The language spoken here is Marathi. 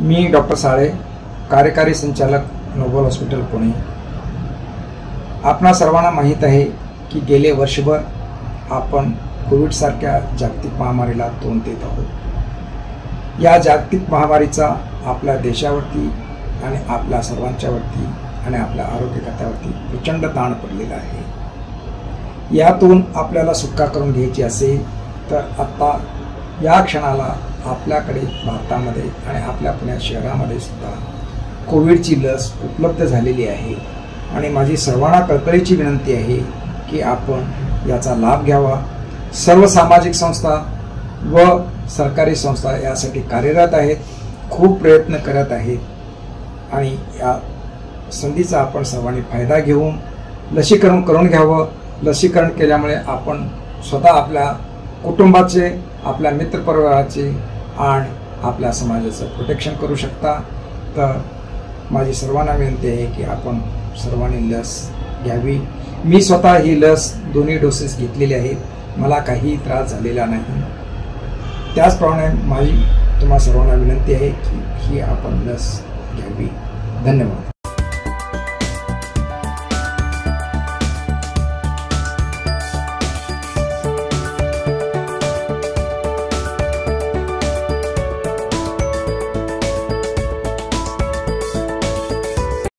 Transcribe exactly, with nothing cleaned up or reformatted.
मी डॉक्टर साळे, कार्यकारी संचालक नोबल हॉस्पिटल पुणे। आपणा सर्वांना माहीत आहे की गेले वर्षभर आपण कोविडसारख्या जागतिक महामारीला तोंड देत आहोत। या जागतिक महामारीचा आपल्या देशावरती आणि आपल्या सर्वांच्यावरती आणि आपल्या आरोग्य खात्यावरती प्रचंड ताण पडलेला आहे। यातून आपल्याला सुटका करून घ्यायची असेल तर आता या क्षणाला आपल्याकडे भारतामध्ये आणि आपल्या पुणे शहरामध्ये सुद्धा कोविडची लस उपलब्ध झालेली आहे आणि माझी सर्वांना कळकळीची विनंती आहे की आपण याचा लाभ घ्यावा। सर्व सामाजिक संस्था व सरकारी संस्था यासाठी कार्यरत आहेत, खूप प्रयत्न करत आहेत आणि या संधीचा आपण सर्वांनी फायदा घेऊन लसीकरण करून घ्यावं। लसीकरण केल्यामुळे आपण स्वतः आपल्या कुटुंबाचे, आपल्या मित्रपरिवाराचे आणि आपल्या समाजाचं प्रोटेक्शन करू शकता। तर माझी सर्वांना विनंती आहे की आपण सर्वांनी लस घ्यावी। मी स्वतः ही लस दोन्ही डोसेस घेतलेले आहेत, मला काही त्रास झालेला नाही। त्याचप्रमाणे माझी तुम्हा सर्वांना विनंती आहे की ही आपण लस घ्यावी। धन्यवाद।